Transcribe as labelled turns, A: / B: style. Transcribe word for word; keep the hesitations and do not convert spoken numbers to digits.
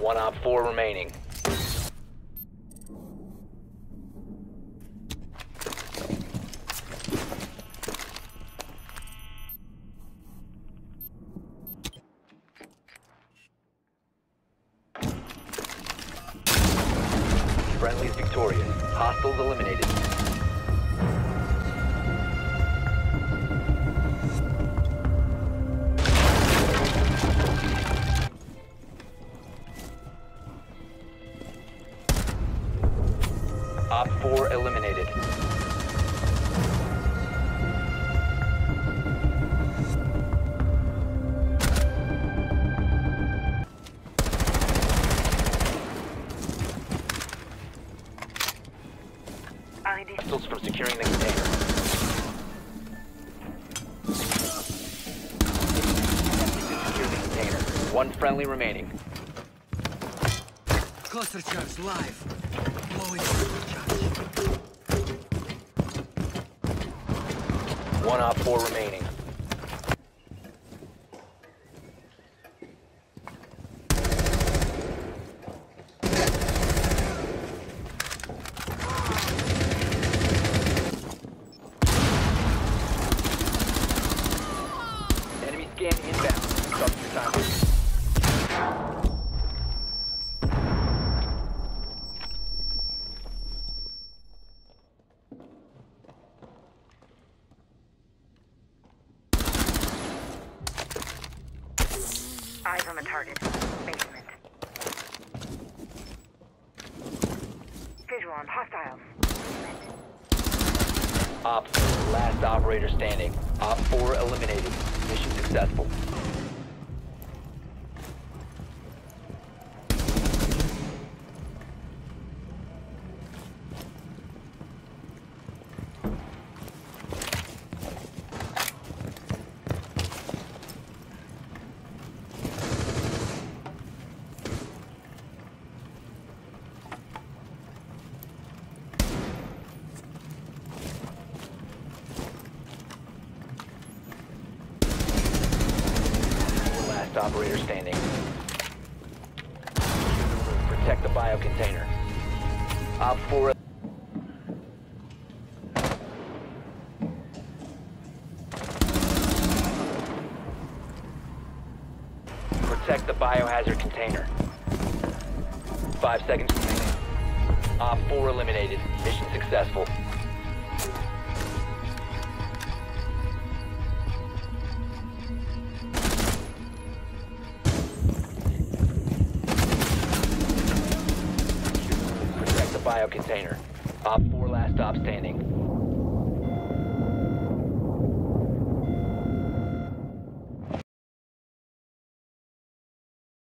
A: One op four remaining. Friendly's victorious. Hostiles eliminated. Op four eliminated. Hostiles from securing the container. Secure the container. One friendly remaining.
B: Cluster charge live. Blowing through charge.
A: One op four remaining. Enemy scan inbound. Start your time.
C: Eyes on the target. Basement. Visual on hostiles.
A: Op four, last operator standing. Op four eliminated. Mission successful. Operator standing. Protect the bio container. Op four. Protect the biohazard container. Five seconds remaining. Op four eliminated. Mission successful. Bio container. Op four last stop standing.